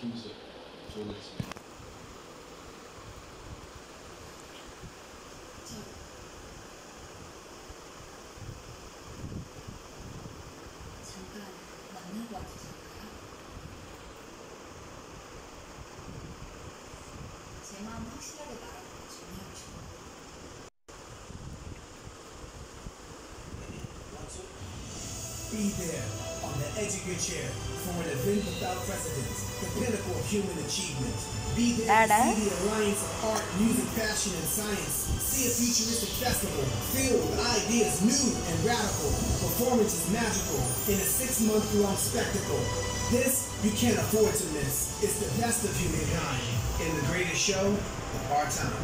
김수 좋은 아침에. 잠깐 만나고 와도 될까요? 제 마음 확실하게 말하는 게 중요하고 싶어요. Be there, on the edge of your chair, for an event without precedent, the pinnacle of human achievement. Be there to see the alliance of art, music, fashion, and science. See a futuristic festival, filled with ideas new and radical. Performances magical, in a 6-month-long spectacle. This, you can't afford to miss. It's the best of humankind, in the greatest show of our time.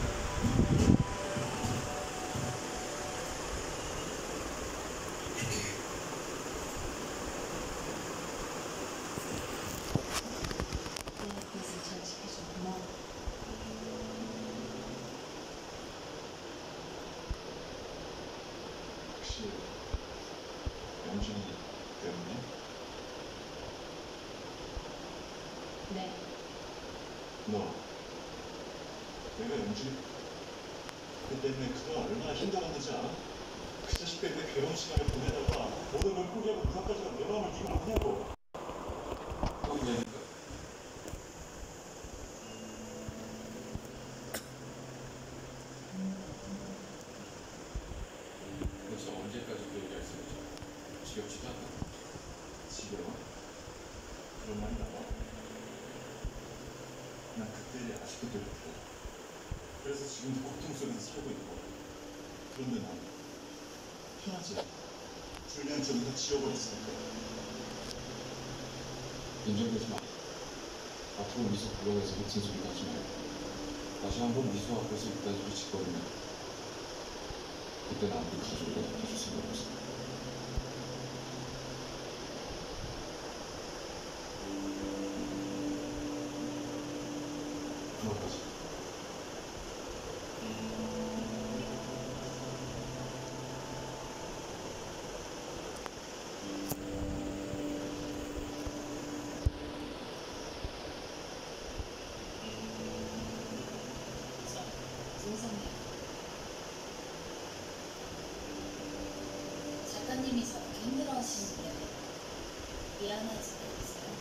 혹시 영준이 때문에? 네. 너 내가 영준이 그 때문에 그동안 얼마나 힘들었는지 알아? 그 자식 때문에 괴로운 시간을 보내다가 모든 걸 포기하고 무사까지 간 내 마음을 네가 아냐고. 포기하니까? 그래서 언제까지 그 얘기할 수 있지? 지겹지도 않아? 지겨워? 그런 말이 나와? 난 그때 일이 아직도 뚜렷해. 그래서 지금도 고통 속에서 살고 있는 거야. 그런데 난 편하지. 불리한 적은 다 지워버렸으니까. 인정되지 마. 앞으로 미소 불러내서 미친 소리 하지 말고 다시 한번 미소 앞에서 이딴 소리 짓거리면 그때는 아무리 가족이라 느껴줄 생각 없어. 그만하자. 죄송해요. 작가님이 저렇게 힘들어하시는데 미안하지 않으세요?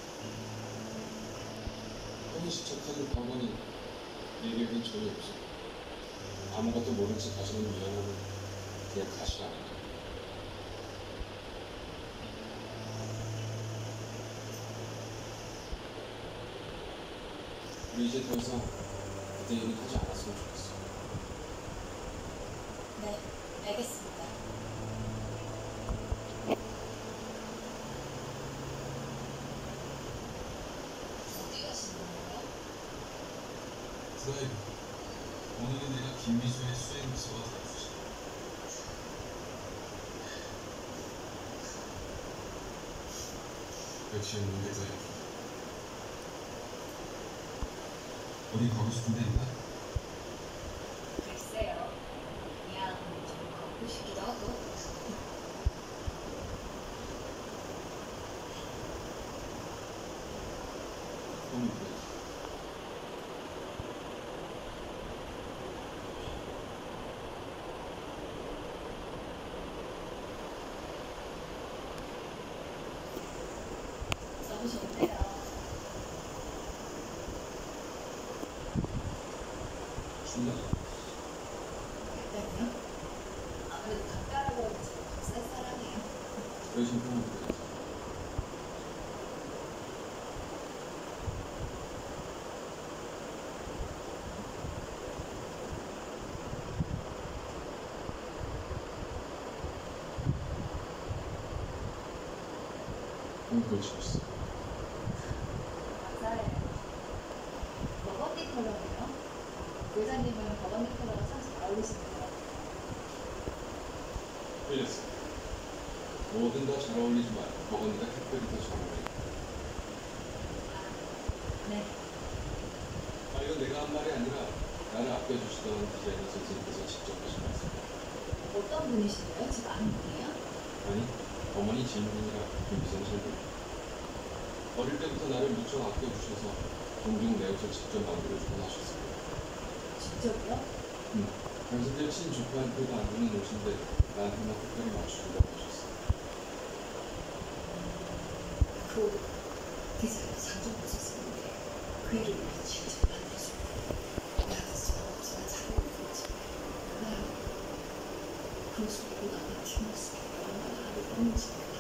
형이 집착하는 방언이 내 기억엔 전혀 없어. 아무것도 모른 채 다시는 미안하고 그냥 다시 안 해. 우리 이제 더 이상 그때 얘기 하지 않았으면 좋겠어. 네, 알겠습니다. 어디 가시는 거예요? 드라이브. 오늘은 내가 김미수의 수행비서가 되어주지. 역시 없는 게 더 예뻐. 어디 가고 싶은 데 있나? 글쎄요. 그냥 좀 걷고 싶기도 하고. 형이 그래. 너무 좋네요. 준다. 일단요. 아무래도 가까라고 하면 제가 더 쌀쌀하네요. 열심히 하면 돼. 그걸 지웠어. 감사해요. 버건디 컬러네요. 의사님은 버건디 컬러가 참 잘 어울리시네요. 흘렸어. 뭐든 다 잘 어울리지만 버건디가 특별히 더 잘 어울려. 네. 아, 이건 내가 한 말이 아니라 나를 아껴주시던 디자이너 선생님께서 직접 하신 말씀이야. 어떤 분이신데요? 제가 아는 분이에요? 아니, 어머니 질문이라 김비서는 잘 몰라. 어릴 때부터 나를 무척 아껴주셔서 종종 내 옷을 직접 만들어주곤 하셨습니다. 직접요? 당신들 친조카한테도 안 주는 옷인데 나한테만 특별히 맞춰주려고 하셨어요. 그 기사가 상점 없었었는데 그 일을 위해서 직접 만들어줍니다. 나도 없지만 잘 모르겠지. 그 소리보다 나 뒷모습이 얼마나 아름다운지